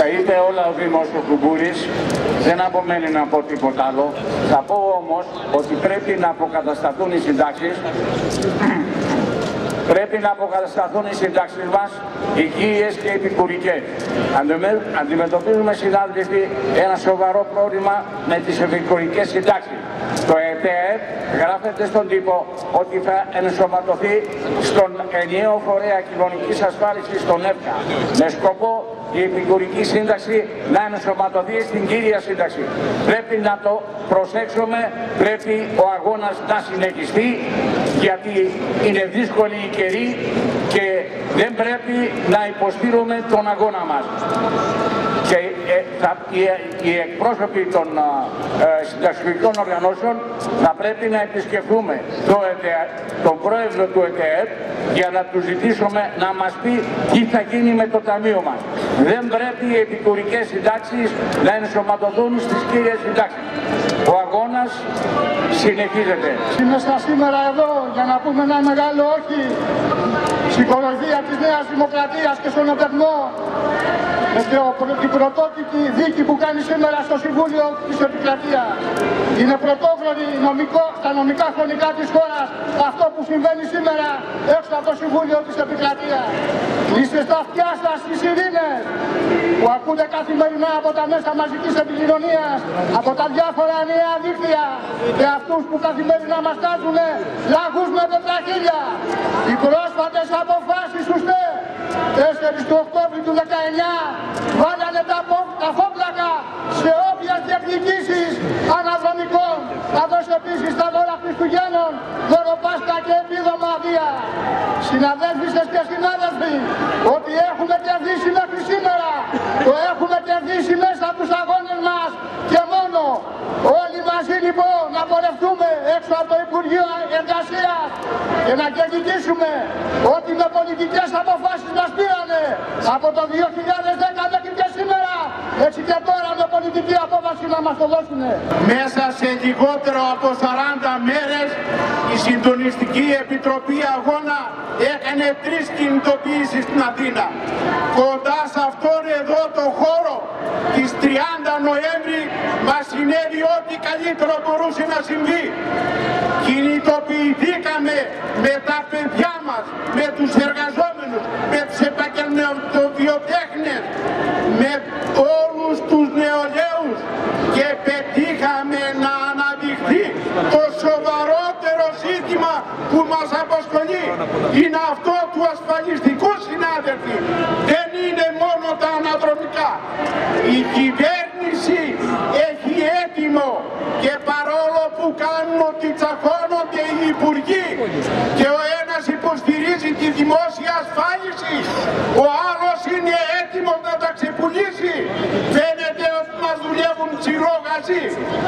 Τα είπε όλα ο Δήμος ο Κουμπούρης, δεν απομένει να πω τίποτα άλλο. Θα πω όμως ότι πρέπει να αποκατασταθούν οι συντάξεις. Πρέπει να αποκατασταθούν οι συντάξεις μας υγιείς και επικουρικές. Αντιμετωπίζουμε, συνάδελφοι, ένα σοβαρό πρόβλημα με τις επικουρικές συντάξεις. Το ΕΤΕΕΠ γράφεται στον τύπο ότι θα ενσωματωθεί στον ενιαίο φορέα κοινωνικής ασφάλισης, στον ΕΠΚΑ, με σκοπό η επικουρική σύνταξη να ενσωματωθεί στην κύρια σύνταξη. Πρέπει να το προσέξουμε, πρέπει ο αγώνας να συνεχιστεί, γιατί είναι δύσκολη η καιρή και δεν πρέπει να υποστήρουμε τον αγώνα μας. Και οι εκπρόσωποι των συνταξιωτικών οργανώσεων θα πρέπει να επισκεφθούμε τον πρόεδρο του ΕΤΕΕΠ για να του ζητήσουμε να μας πει τι θα γίνει με το ταμείο μας. Δεν πρέπει οι επικουρικές συντάξεις να ενσωματωθούν στις κύριες συντάξεις. Ο αγώνας συνεχίζεται. Είμαστε σήμερα εδώ για να πούμε ένα μεγάλο όχι στην κοροϊδία της Νέας Δημοκρατίας και στον ετερμό με την πρωτότυπη δίκη που κάνει σήμερα στο Συμβούλιο της Επικρατείας. Είναι πρωτόγνωρη στα νομικά χρονικά της χώρας αυτό που συμβαίνει σήμερα έξω από το Συμβούλιο της Επικρατείας. Είστε στα αυτιά σας τις ειρήνες που ακούτε καθημερινά από τα μέσα μαζικής επικοινωνίας, από τα διάφορα νέα δίκτυα και αυτούς που καθημερινά μας κάνουν λαγούς με τετραχίλια. Οι πρόσφατες αποφάσεις τους 4 του Οκτώβρη του 19 βάλανε τα φόπλακα σε όποιες διεκδικήσεις αναδρομικών, καθώς επίσης τα δώρα Χριστουγέννων, δωροπάσχα και επίδομα αδεία. Συναδέλφισες και συνάδελφοι, ότι έχουμε κερδίσει μέχρι σήμερα, το έχουμε κερδίσει μέσα από τους αγώνες μας και μόνο. Όλοι μαζί λοιπόν να πορευτούμε έξω από το Υπουργείο Εργασίας και να κερδίσουμε ότι με πολιτικές αποφάσεις μας πήρανε από το 2010 μέχρι και σήμερα, έτσι και τώρα με πολιτική απόφαση να μας το δώσουνε. Μέσα σε λιγότερο από 40 μέρες η Συντονιστική Επιτροπή Αγώνα έκανε 3 κινητοποιήσεις στην Αθήνα. Κοντά σε αυτόν εδώ το χώρο της 30 Νοέμβρη μας συνέβη ό,τι καλύτερο μπορούσε να συμβεί. Κινητοποιηθήκαμε με τα παιδιά μας, με τους εργαζόμενους, με τους επαγγελματοβιοτέχνες, με όλους τους νεολαίους και πετύχαμε να αναδειχθεί το σοβαρότερο ζήτημα που μας απασχολεί. Είναι αυτό του ασφαλιστικού, συνάδελφοι. Δεν είναι μόνο τα αναδρομικά. Η κυβέρνηση έχει έτοιμο και παρόλο που κάνουν ότι τσακώνονται οι υπουργοί και ο ένας υποστηρίζει τη δημόσια ασφάλιση, ο άλλος είναι έτοιμος να τα ξεπουλήσει. Φαίνεται ότι μας δουλεύουν τσιρόγαζοι.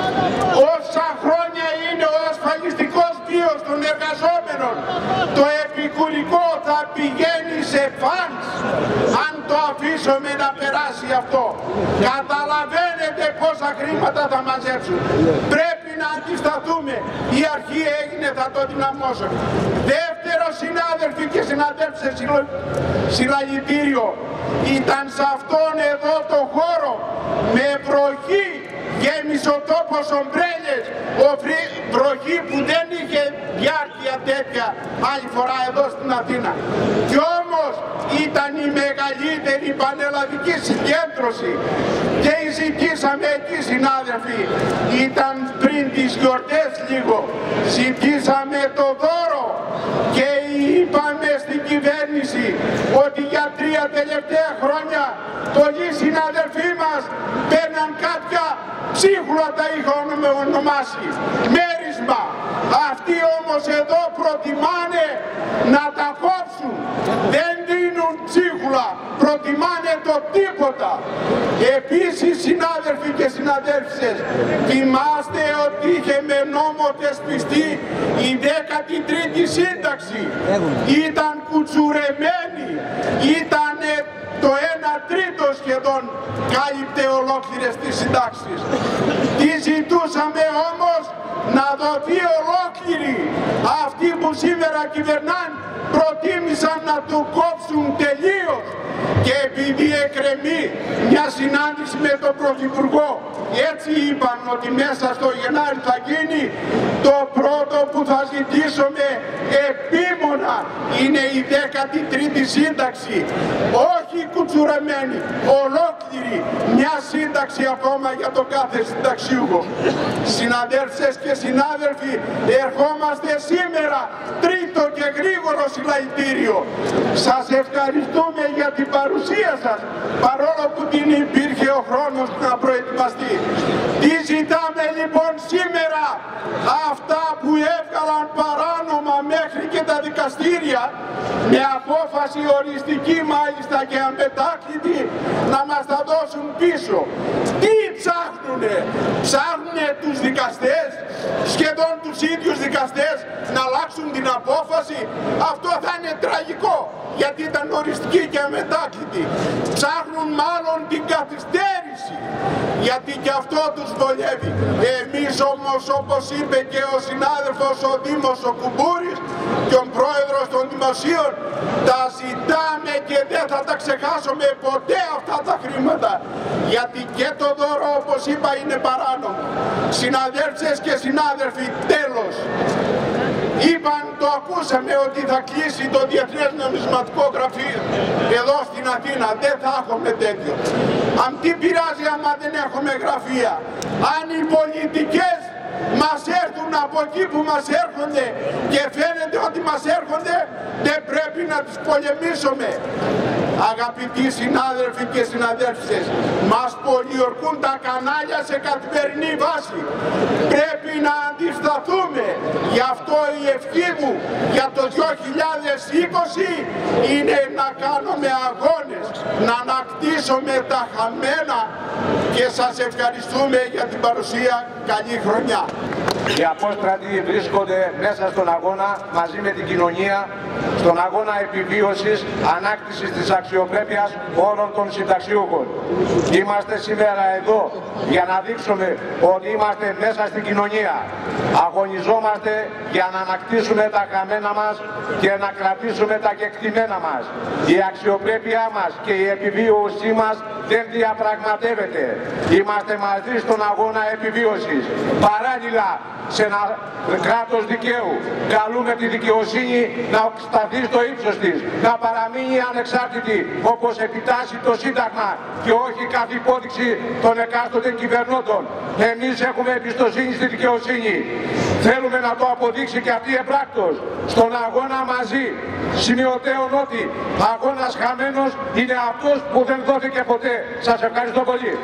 Όσα χρόνια είναι ο ασφαλιστικός βίος των εργαζόμενων, το επικουρικό θα πηγαίνει σε φανς αν το αφήσουμε να περάσει αυτό. Καταλαβαίνετε πόσα χρήματα θα μαζέψουν. Πρέπει να αντισταθούμε. Η αρχή έγινε, θα το δυναμώσουμε. Δεύτερο, συνάδελφοι και συναδέλφες, συλλαγητήριο. Ήταν σε αυτόν εδώ το χώρο με βροχή, γέμισε ο τόπος ομπρέλες, βροχή που δεν είχε διάρκεια τέτοια άλλη φορά εδώ στην Αθήνα. Κι όμως ήταν η μεγαλύτερη πανελλαδική συγκέντρωση και ζητήσαμε εκεί, συνάδελφοι, ήταν πριν τις γιορτές λίγο, ζητήσαμε το δώρο και είπαμε στην κυβέρνηση ότι για 3 τελευταία χρόνια πολλοί συναδελφοί μας παίρναν κάποια ψίχουλα, τα είχαν ονομάσει, μέρισμα. Αυτοί όμως εδώ προτιμάνε να τα κόψουν, δεν δίνουν ψίχουλα, προτιμάνε το τίποτα. Επίσης, συνάδελφοι και συναδέλφισες, θυμάστε ότι είχε με νόμο θεσπιστεί η 13η σύνταξη. Ήταν κουτσουρεμένη, ήταν το 1/3 σχεδόν κάλυπτε ολόκληρες τις συντάξεις. Τι ζητούσαμε όμως? Να δοθεί ολόκληρη. Αυτοί που σήμερα κυβερνάν προτίμησαν να του κόψουν τελείως και επειδή εκκρεμεί μια συνάντηση με τον Πρωθυπουργό, έτσι είπαν ότι μέσα στο Γενάρη θα γίνει, το πρώτο που θα ζητήσουμε επίμονα είναι η 13η σύνταξη, όχι κουτσουρεμένη, ολόκληρη μια σύνταξη ακόμα για τον κάθε συνταξιούχο. Συναδέλφες και συνάδελφοι, ερχόμαστε σήμερα τρίτο και γρήγορο συλλαλητήριο. Σας ευχαριστούμε για την παρουσία σας, παρόλο που δεν υπήρχε ο χρόνος να προετοιμαστεί. Τι ζητάμε λοιπόν σήμερα? Αυτά που έβγαλαν παράνομα μέχρι και τα δικαστήρια, με απόφαση οριστική μάλιστα και αμετάκλητη, να μας τα δώσουν πίσω. Τι ψάχνουνε? Ψάχνουνε τους δικαστές, σχεδόν τους ίδιους δικαστές, να αλλάξουν την απόφαση. Αυτό θα είναι τραγικό, γιατί ήταν οριστική και αμετάκλητη. Ψάχνουν μάλλον την καθυστέρηση, γιατί και αυτό τους βολεύει. Εμείς όμως, όπως είπε και ο συνάδελφος ο Δήμος ο Κουμπούρης και ο πρόεδρος των δημοσίων, τα ζητάμε και δεν θα τα ξεχάσουμε ποτέ αυτά τα χρήματα, γιατί και το δώρο, όπως είπα, είναι παράνομο. Συναδέλφες και συνάδελφοι, τέλος, είπαν, το ακούσαμε, ότι θα κλείσει το Διεθνές Νομισματικό Γραφείο εδώ στην Αθήνα. Δεν θα έχουμε τέτοιο. Αν τι πειράζει άμα δεν έχουμε γραφεία? Αν οι πολιτικές μας έρθουν από εκεί που μας έρχονται και φαίνεται ότι μας έρχονται, δεν πρέπει να τις πολεμήσουμε. Αγαπητοί συνάδελφοι και συναδέλφισες, μας πολιορκούν τα κανάλια σε καθημερινή βάση. Πρέπει να αντισταθούμε. Γι' αυτό η ευχή μου για το 2020 είναι να κάνουμε αγώνες, να ανακτήσουμε τα χαμένα, και σας ευχαριστούμε για την παρουσία. Καλή χρονιά. Οι απόστρατοι βρίσκονται μέσα στον αγώνα μαζί με την κοινωνία, στον αγώνα επιβίωσης, ανάκτησης της αξιοπρέπειας όλων των συνταξιούχων. Είμαστε σήμερα εδώ για να δείξουμε ότι είμαστε μέσα στην κοινωνία. Αγωνιζόμαστε για να ανακτήσουμε τα χαμένα μας και να κρατήσουμε τα κεκτημένα μας. Η αξιοπρέπειά μας και η επιβίωσή μας δεν διαπραγματεύεται. Είμαστε μαζί στον αγώνα επιβίωσης. Παράλληλα, σε ένα κράτος δικαίου καλούμε τη δικαιοσύνη να σταθεί στο ύψος της, να παραμείνει ανεξάρτητη όπως επιτάσσει το Σύνταγμα και όχι κάθε υπόδειξη των εκάστοτε κυβερνώντων. Εμείς έχουμε εμπιστοσύνη στη δικαιοσύνη. Θέλουμε να το αποδείξει και αυτή εμπράκτος στον αγώνα μαζί. Σημειωτέων ότι αγώνας χαμένος είναι αυτός που δεν δόθηκε ποτέ. Σας ευχαριστώ πολύ.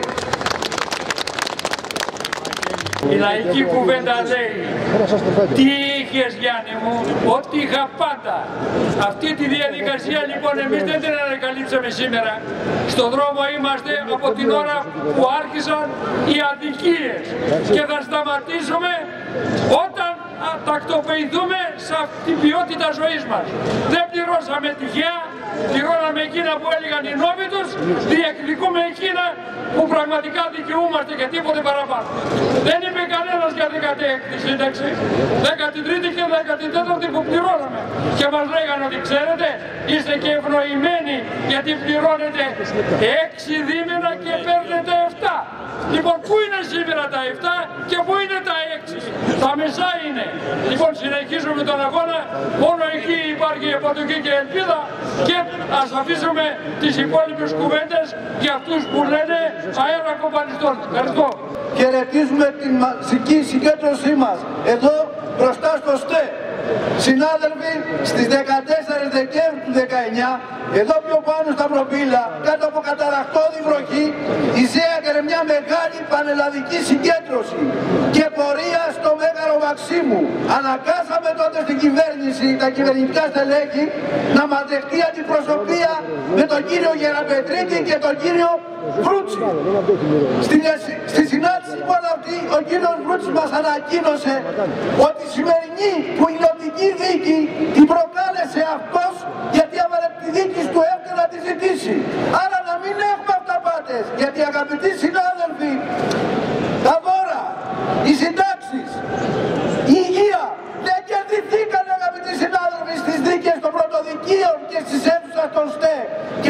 Η λαϊκή κουβέντα λέει, τι είχες Γιάννη μου? Ό,τι είχα πάντα. Αυτή τη διαδικασία λοιπόν εμείς δεν την ανακαλύψαμε σήμερα. Στον δρόμο είμαστε από την ώρα που άρχισαν οι αδικίες και θα σταματήσουμε όταν τακτοποιηθούμε σε αυτή την ποιότητα ζωής μας. Δεν πληρώσαμε τυχαία, πληρώναμε εκείνα που έλεγαν οι νόμοι τους, διεκδικούμε εκείνα που πραγματικά δικαιούμαστε και τίποτε παραπάνω. Δεν είπε κανένας για 16η σύνταξη, 13η και 14η που πληρώναμε. Και μας λέγανε ότι ξέρετε, είστε και ευνοημένοι γιατί πληρώνετε 6 δίμηνα και παίρνετε 7. Λοιπόν, πού είναι σήμερα τα 7 και πού είναι τα 6? Τα μισά είναι. Λοιπόν, συνεχίζουμε τον αγώνα, μόνο εκεί υπάρχει επατοχή και ελπίδα, και ας αφήσουμε τις υπόλοιπες κουβέντες για αυτούς που λένε αέρα κομπανιστών. Ευχαριστώ. Χαιρετίζουμε την μαζική συγκέντρωσή μας εδώ μπροστά στο ΣΤΕ. Συνάδελφοι, στις 14 Δεκέμβρη του 19, εδώ πιο πάνω στα Προπύλα, κάτω από καταρακτώδη βροχή, η ΣΕΑ έκανε μια μεγάλη πανελλαδική συγκέντρωση και πορεία στο Μέγαρο Μαξίμου. Αναγκάσαμε τότε στην κυβέρνηση, τα κυβερνητικά στελέχη, να μας δεχτεί αντιπροσωπεία με τον κύριο Γεραπετρίτη και τον κύριο Βρούτσι. Στη συνάντηση λοιπόν αυτή, ο κύριος Βρούτσης μας ανακοίνωσε ότι η σημερινή ποινωτική δίκη την προκάλεσε αυτός, γιατί έβαλε τη δίκη του εύκολα να τη ζητήσει. Άρα να μην έχουμε αυταπάτες, γιατί αγαπητοί συνάδελφοι, τα δώρα, οι συντάξεις, η υγεία δεν κερδιθήκαν, αγαπητοί συνάδελφοι, στις δίκες των πρωτοδικείων και στις αίθουσες των ΣΤΕ. Κερδιθήκαν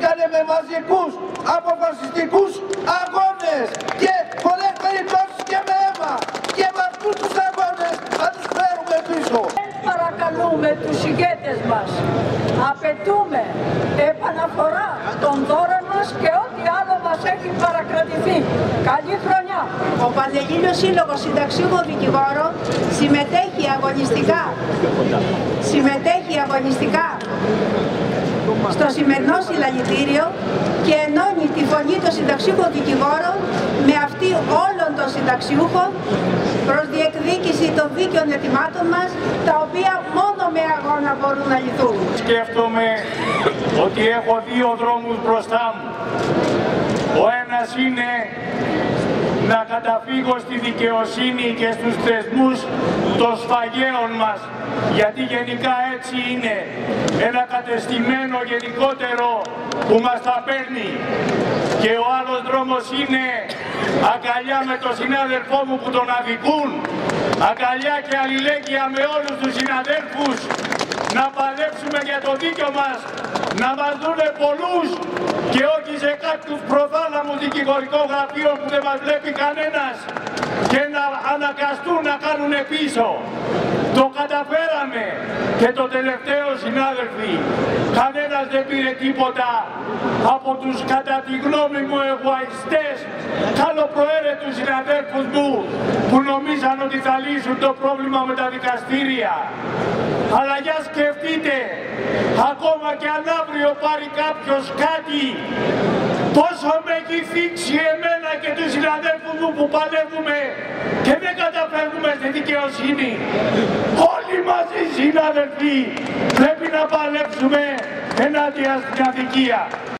μπήκανε με μαζικούς αποφασιστικούς αγώνες και πολλές περιπτώσεις και με αίμα, και με αυτούς τους αγώνες θα τους φέρουμε πίσω. Παρακαλούμε τους ηγέτες μας, απαιτούμε επαναφορά των δώρων μας και ό,τι άλλο μας έχει παρακρατηθεί. Καλή χρονιά! Ο Πανελλήνιος Σύλλογος Συνταξιούχων Δικηγόρων συμμετέχει αγωνιστικά στο σημερινό συλλαλητήριο και ενώνει τη φωνή των συνταξιούχων δικηγόρων με αυτή όλων των συνταξιούχων προς διεκδίκηση των δίκαιων αιτημάτων μας, τα οποία μόνο με αγώνα μπορούν να λυθούν. Σκέφτομαι ότι έχω δύο δρόμους μπροστά μου. Ο ένας είναι να καταφύγω στη δικαιοσύνη και στους θεσμούς των σφαγέων μας, γιατί γενικά έτσι είναι, ένα κατεστημένο γενικότερο που μας τα παίρνει. Και ο άλλος δρόμος είναι αγκαλιά με τον συνάδελφό μου που τον αδικούν, αγκαλιά και αλληλέγγυα με όλους τους συναδέλφους, να παλέψουμε για το δίκιο μας, να μας δούνε πολλούς και όχι σε κάποιους προθάλαμους δικηγορικών γραφείων που δεν μας βλέπει κανένας και να αναγκαστούν να κάνουν πίσω. Το καταφέραμε και το τελευταίο, συνάδελφοι, κανένας δεν πήρε τίποτα από τους κατά τη γνώμη μου εγωιστές, καλοπροαίρετους συναδέλφους μου που νομίζαν ότι θα λύσουν το πρόβλημα με τα δικαστήρια. Αλλά για σκεφτείτε, ακόμα και αν αύριο πάρει κάποιος κάτι, πόσο με έχει θίξει εμένα και τους συναδέλφους μου που παλεύουμε και δεν καταφέρνουμε στη δικαιοσύνη. Όλοι μαζί, συνάδελφοι, πρέπει να παλέψουμε ενάντια στην αδικία.